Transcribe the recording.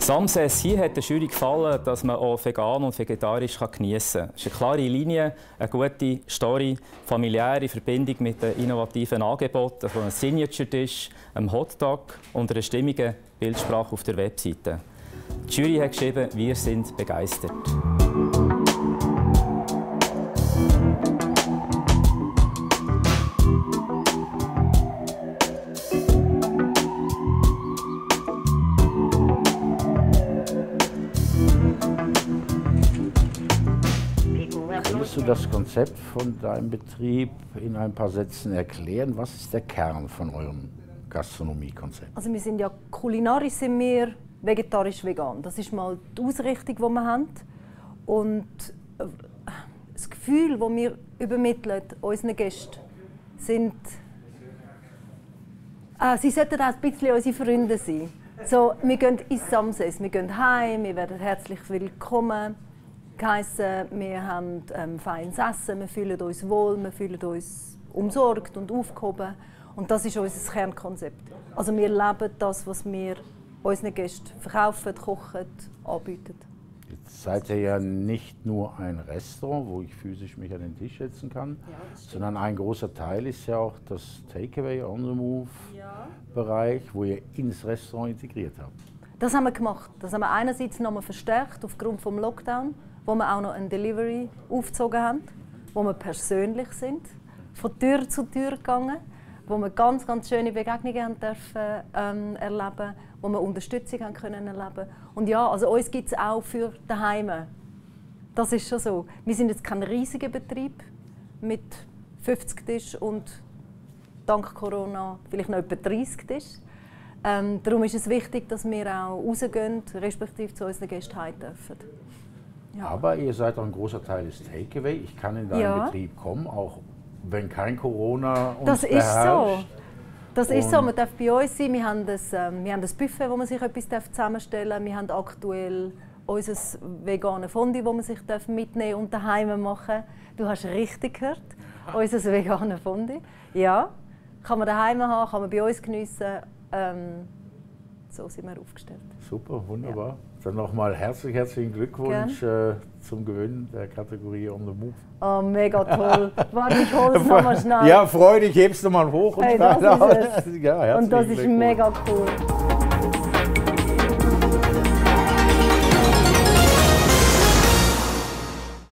Samses, hier hat der Jury gefallen, dass man auch vegan und vegetarisch geniessen kann. Es ist eine klare Linie, eine gute Story, familiäre Verbindung mit den innovativen Angeboten von einem Signature-Dish, einem Hotdog und einer stimmigen Bildsprache auf der Webseite. Die Jury hat geschrieben, wir sind begeistert. Könntest du das Konzept von deinem Betrieb in ein paar Sätzen erklären? Was ist der Kern von eurem Gastronomiekonzept? Also wir sind ja kulinarisch sind wir vegetarisch-vegan. Das ist mal die Ausrichtung, die wir haben. Und das Gefühl, das wir übermitteln unseren Gästen, sind, sie sollten auch ein bisschen unsere Freunde sein. So, wir gehen ins Samses, wir gehen heim, wir werden herzlich willkommen geheissen, wir haben feines Essen, wir fühlen uns wohl, wir fühlen uns umsorgt und aufgehoben. Und das ist unser Kernkonzept. Also wir leben das, was wir unseren Gästen verkaufen, kochen, anbieten. Jetzt seid ihr ja nicht nur ein Restaurant, wo ich physisch mich an den Tisch setzen kann, sondern ein großer Teil ist ja auch das Takeaway, On-the-Move-Bereich, wo ihr ins Restaurant integriert habt. Das haben wir gemacht. Das haben wir einerseits nochmal verstärkt aufgrund des Lockdown, wo wir auch noch ein Delivery aufgezogen haben, wo wir persönlich sind, von Tür zu Tür gegangen, wo wir ganz, ganz schöne Begegnungen dürfen, erleben, wo wir Unterstützung haben können erleben. Und ja, also uns gibt es auch für daheim. Das ist schon so. Wir sind jetzt kein riesiger Betrieb mit 50 Tischen und dank Corona vielleicht noch etwa 30 Tischen. Darum ist es wichtig, dass wir auch rausgehen, respektive zu unseren Gästen heim dürfen. Ja. Aber ihr seid auch ein großer Teil des Takeaway. Ich kann in deinen Betrieb kommen, auch wenn kein Corona uns das beherrscht. Ist so. Das ist so. Man darf bei uns sein. Wir haben das Buffet, wo man sich etwas zusammenstellen darf. Wir haben aktuell unser veganes Fondue, das man sich mitnehmen und daheim machen. Du hast richtig gehört. Unser veganes Fondue. Ja, kann man daheim haben, kann man bei uns geniessen. So sind wir aufgestellt. Super, wunderbar. Ja. Dann nochmal herzlichen Glückwunsch zum Gewinn der Kategorie On the Move. Oh, mega toll. Warte, ich hole es nochmal schnell. Ja, freu dich, hebst du mal hoch und hey, steig das aus. ist es. Ja, und das ist mega cool.